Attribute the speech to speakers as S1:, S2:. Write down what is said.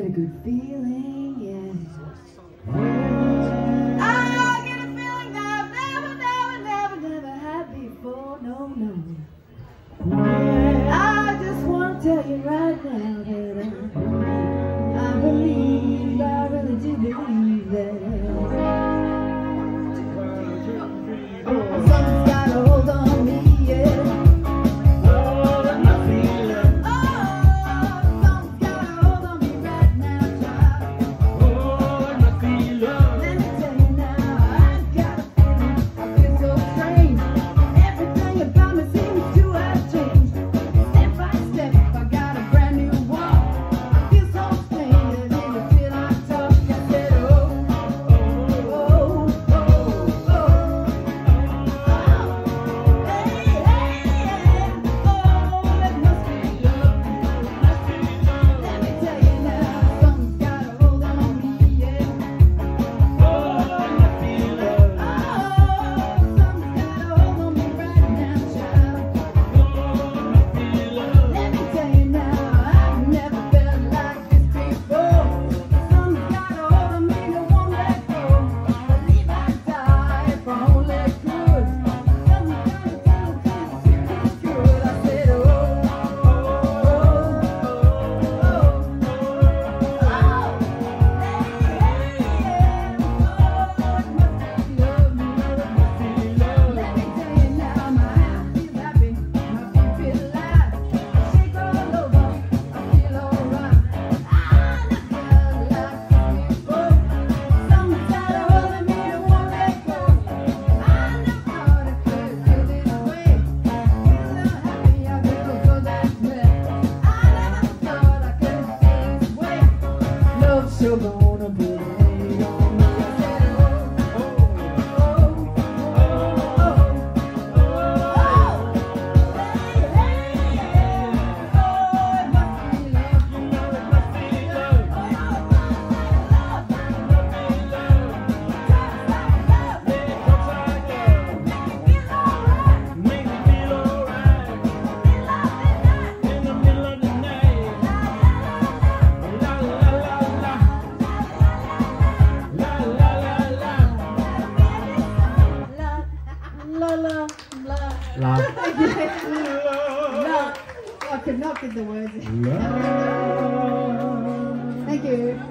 S1: a good feeling, yeah. I get a feeling that I've never had before, no. I just want to tell you right now that I really do believe that something's got a hold on me, yeah. You're gonna put it on me. La. I could not get the words. Thank you.